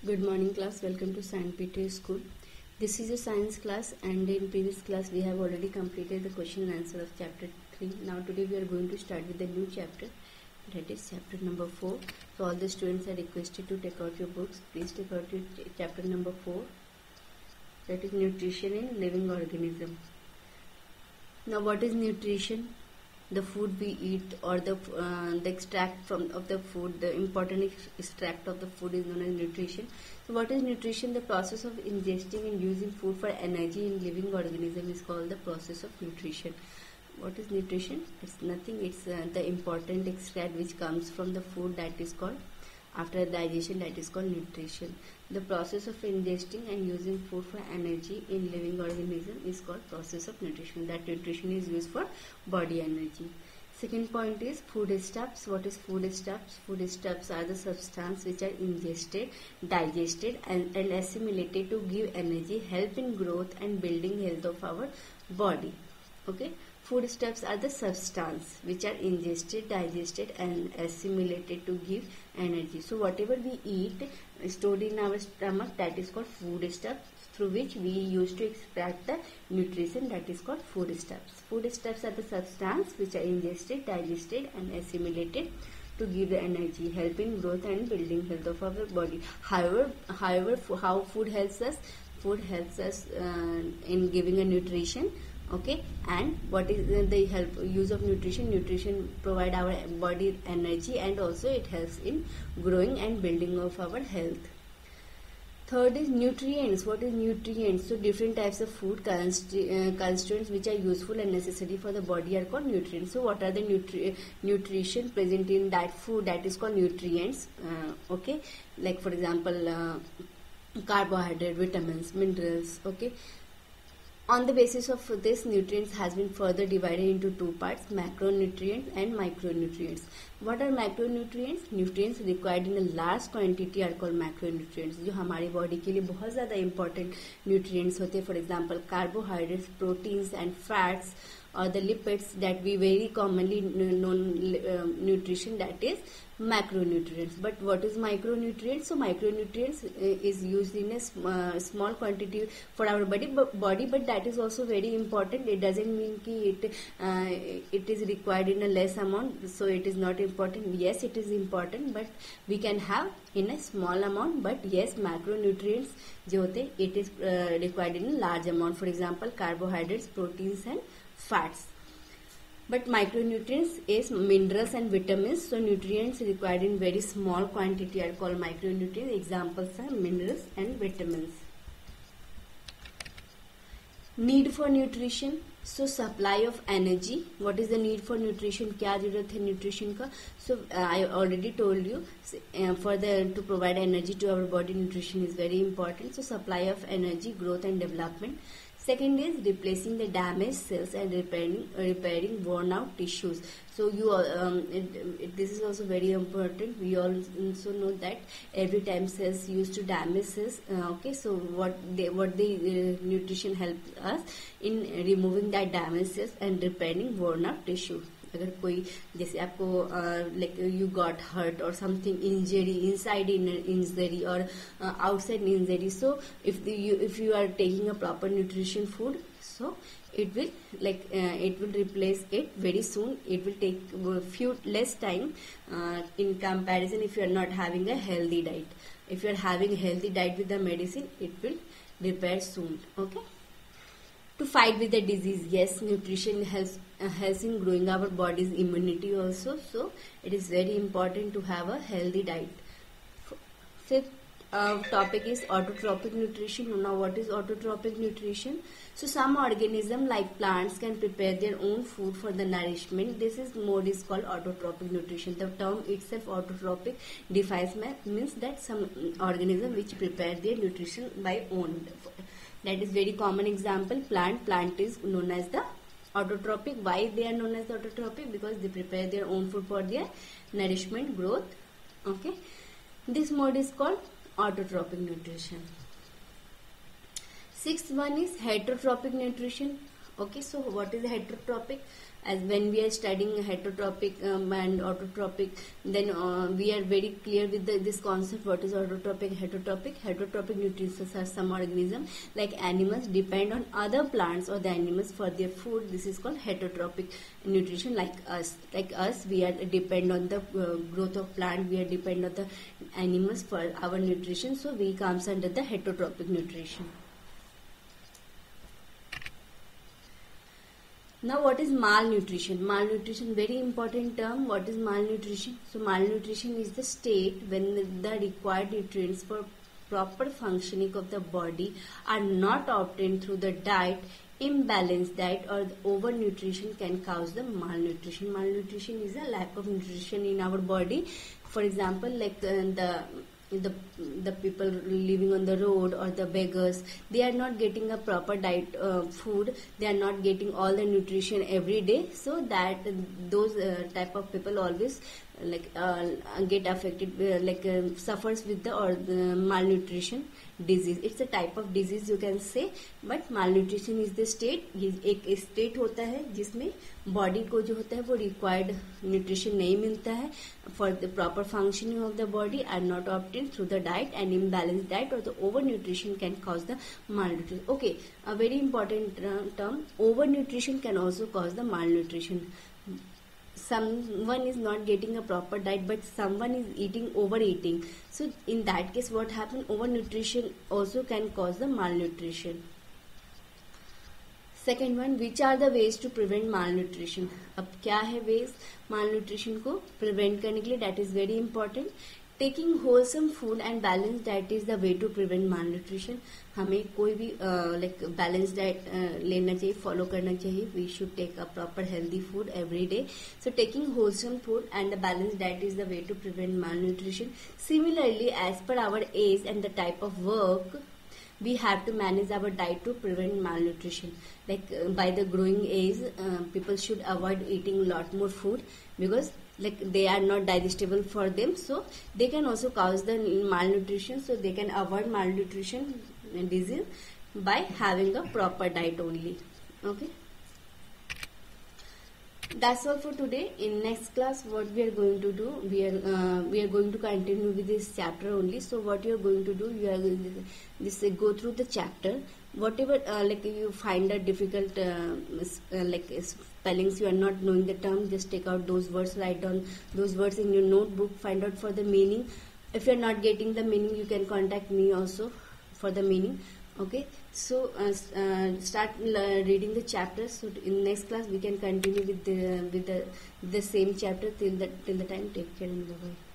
Good morning class, welcome to St. Peter School. This is a science class and in previous class we have already completed the question and answer of chapter 3. Now today we are going to start with the new chapter, that is chapter number 4. So all the students are requested to take out your books. Please take out your chapter number 4, that is nutrition in living organism. Now what is nutrition? The food we eat or the extract of the food, the important extract of the food is known as nutrition. So what is nutrition? The process of ingesting and using food for energy in living organism is called the process of nutrition. What is nutrition? It's nothing, it's the important extract which comes from the food, that is called, after digestion, that is called nutrition. The process of ingesting and using food for energy in living organism is called process of nutrition. That nutrition is used for body energy. Second point is foodstuffs. What is foodstuffs? Foodstuffs are the substance which are ingested, digested and assimilated to give energy, help in growth and building health of our body. Okay. Foodstuffs are the substance which are ingested, digested and assimilated to give energy. So whatever we eat stored in our stomach, that is called foodstuffs, through which we use to extract the nutrition, that is called foodstuffs. Foodstuffs are the substance which are ingested, digested and assimilated to give the energy, helping growth and building health of our body. However, how food helps us? Food helps us in giving a nutrition. Okay, and what is the use of nutrition? Nutrition provide our body energy and also it helps in growing and building of our health. Third is nutrients. What is nutrients? So different types of food constituents which are useful and necessary for the body are called nutrients. So what are the nutrition present in that food? That is called nutrients. Okay, like for example carbohydrate, vitamins, minerals. Okay. On the basis of this, nutrients has been further divided into two parts, macronutrients and micronutrients. What are macronutrients? Nutrients required in a large quantity are called macronutrients, जो हमारी body के लिए बहुत ज़्यादा important nutrients होते हैं. For example, carbohydrates, proteins and fats or the lipids that we very commonly known nutrition, that is macronutrients. But what is micronutrients? So micronutrients is used in a small quantity for our body, but that is also very important. It doesn't mean कि it is required in a less amount, so it is not important. Yes, it is important, but we can have in a small amount. But yes, macronutrients जो होते, it is required in a large amount. For example, carbohydrates, proteins and fats. But micronutrients is minerals and vitamins. So nutrients required in very small quantity are called micronutrients. Examples are minerals and vitamins. Need for nutrition. So supply of energy. What is the need for nutrition? क्या जरूरत है nutrition का? So I already told you, to provide energy to our body, nutrition is very important. So supply of energy, growth and development. Second is replacing the damaged cells and repairing worn out tissues. So this is also very important. We also know that every time cells used to damage cells. Okay, so what the nutrition helps us in removing that damaged cells and repairing worn out tissue. अगर कोई जैसे आपको like you got hurt or something, injury inside injury or outside injury, so if you are taking a proper nutrition food, so it will it will replace it very soon. It will take few less time in comparison if you are not having a healthy diet. If you are having a healthy diet with the medicine, it will repair soon. Okay. To fight with the disease, yes, nutrition helps in growing our body's immunity also. So it is very important to have a healthy diet. Fifth topic is autotrophic nutrition. Now what is autotrophic nutrition? So some organisms like plants can prepare their own food for the nourishment. This mode is called autotrophic nutrition. The term itself, autotrophic, means that some organism which prepare their nutrition by own. That is very common example. Plant is known as the autotrophic. Why they are known as the autotrophic? Because they prepare their own food for their nourishment, growth. Okay. This mode is called autotrophic nutrition. Sixth one is heterotrophic nutrition. Okay, so what is heterotropic? As when we are studying heterotropic and autotropic, then we are very clear with this concept. What is autotropic, heterotropic? Heterotropic nutrients are some organisms like animals depend on other plants or the animals for their food. This is called heterotropic nutrition. Like us, we are depend on the growth of plant. We are depend on the animals for our nutrition. So we comes under the heterotropic nutrition. Now, what is malnutrition? Malnutrition, very important term. What is malnutrition? So, malnutrition is the state when the required nutrients for proper functioning of the body are not obtained through the diet. Imbalanced diet or the overnutrition can cause the malnutrition. Malnutrition is a lack of nutrition in our body. For example, like the people living on the road or the beggars, they are not getting a proper diet food. They are not getting all the nutrition every day, so that those type of people always get affected, suffers with the malnutrition disease. It's a type of disease you can say, but malnutrition is the state. एक state होता है जिसमें body को जो होता है वो required nutrition नहीं मिलता है for the proper functioning of the body are not obtained through the diet and imbalance diet और the over nutrition can cause the malnutrition. Okay, a very important term. Over nutrition can also cause the malnutrition. Someone is not getting a proper diet, but someone is eating overeating. So in that case, what happens? Overnutrition also can cause the malnutrition. Second one, which are the ways to prevent malnutrition? अब क्या है ways malnutrition को prevent करने के लिए? That is very important. Taking wholesome food and balanced diet is the way to prevent malnutrition. हमें कोई भी balanced diet लेना चाहिए, follow करना चाहिए. We should take a proper healthy food every day. So taking wholesome food and a balanced diet is the way to prevent malnutrition. Similarly, as per our age and the type of work, we have to manage our diet to prevent malnutrition. By the growing age, people should avoid eating a lot more food because they are not digestible for them, so they can also cause the malnutrition. So they can avoid malnutrition disease by having a proper diet only. Okay, that's all for today. In next class, what we are going to do, we are going to continue with this chapter only. So what you are going to do, you are going to go through the chapter. Whatever you find a difficult spellings, you are not knowing the term, just take out those words, write down those words in your notebook, find out for the meaning. If you are not getting the meaning, you can contact me also for the meaning. Okay, so start reading the chapters. So in next class we can continue with the same chapter. Till the time, take care and bye bye.